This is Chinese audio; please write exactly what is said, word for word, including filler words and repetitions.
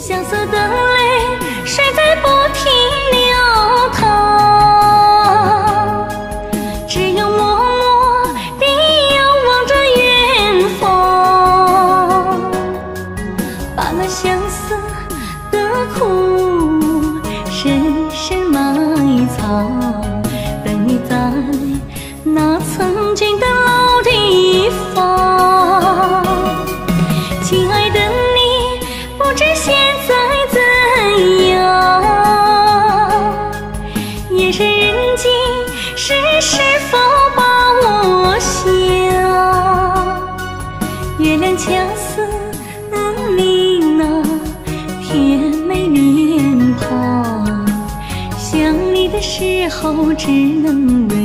相思的泪水在不停流淌，只有默默地遥望着远方，把那相思的苦深深埋藏，等你在那曾经的老地方。亲爱的你，不知现在怎样？夜深人静时，是否把我想？月亮恰似你那甜美脸庞，想你的时候只能为